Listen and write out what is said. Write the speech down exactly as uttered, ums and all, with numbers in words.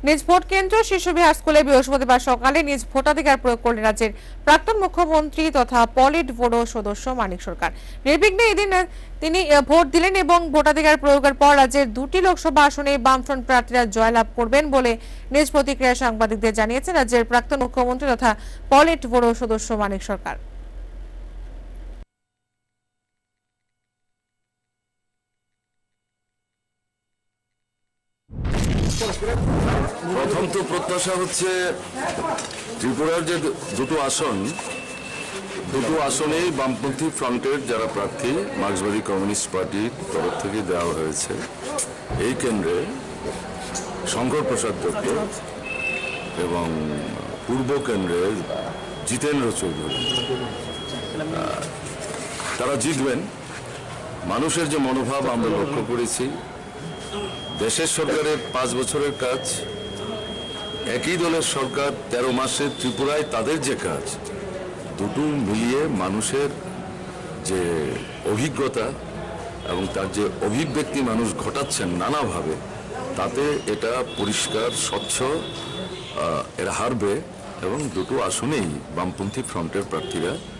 নিজ ভোট কেন্দ্র শিশুবিহার স্কুলে বৃহস্পতিবার সকালে নিজ ভোটাধিকার প্রয়োগ করলেন রাজ্যের প্রাক্তন মুখ্যমন্ত্রী তথা পলিট ব্যুরো সদস্য মানিক সরকার। নির্বিঘ্নে এদিন তিনি ভোট দিলেন এবং ভোটাধিকার প্রয়োগের পর রাজ্যের দুটি লোকসভা আসনে বামফ্রন্ট প্রার্থীরা জয়লাভ করবেন বলে নিজ প্রতিক্রিয়ায় সাংবাদিকদের জানিয়েছেন রাজ্যের প্রাক্তন মুখ্যমন্ত্রী তথা পলিট ব্যুরো সদস্য মানিক সরকার। প্রথম তো প্রত্যাশা হচ্ছে ত্রিপুরার যে দুটো আসন দুটো আসনেই বামপন্থী ফ্রন্টের যারা প্রার্থী মার্ক্সবাদী কমিউনিস্ট পার্টির তরফ থেকে দেওয়া হয়েছে। এই কেন্দ্রে শঙ্কর প্রসাদ দত্ত এবং পূর্ব কেন্দ্রে জিতেন্দ্র চৌধুরী তারা জিতবেন। মানুষের যে মনোভাব আমরা লক্ষ্য করেছি, দেশের সরকারের পাঁচ বছরের কাজ, একই দলের সরকার তেরো মাসে ত্রিপুরায় তাদের যে কাজ, দুটো মিলিয়ে মানুষের যে অভিজ্ঞতা এবং তার যে অভিব্যক্তি মানুষ ঘটাচ্ছেন নানাভাবে, তাতে এটা পরিষ্কার স্বচ্ছ এরা হারবে এবং দুটো আসনেই বামপন্থী ফ্রন্টের প্রার্থীরা